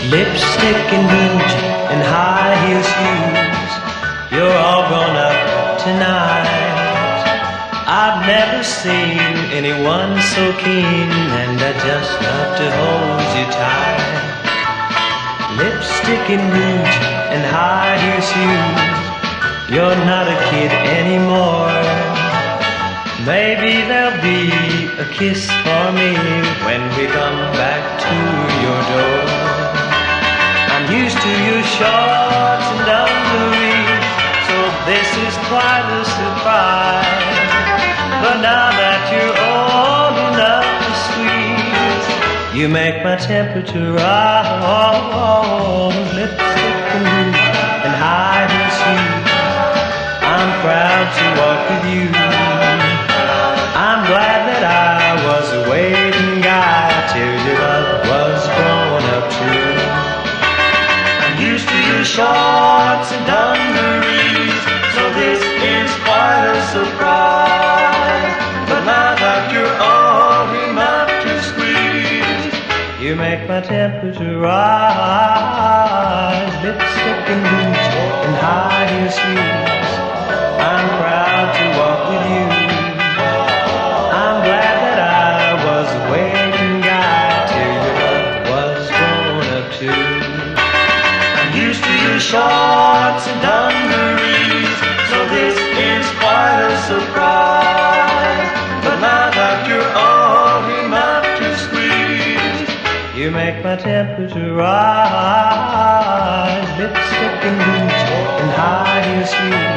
Lipstick and rouge and high heel shoes. You're all grown up tonight. I've never seen anyone so keen, and I just love to hold you tight. Lipstick and rouge and high heel shoes. You're not a kid anymore. Maybe there'll be a kiss for me when we come back to your door. I'm used to your shorts and dungarees, so this is quite a surprise. But now that you're old enough to squeeze, you make my temperature rise. Lipstick and rouge and high heel shoes. I'm proud to walk with you. I'm glad that I was a waiting guy till your love was grown up too. I'm used to your shorts and dungarees, so this is quite a surprise. But now that you're old enough to squeeze, you make my temperature rise. Lipstick and rouge and high heel shoes. I'm proud to walk with you. I'm glad that I was a waiting guy till your love was grown up too. I'm used to your shorts and dungarees, so this is quite a surprise. But now that you're old enough to squeeze, you make my temperature rise. Lipstick and rouge and high heel shoes.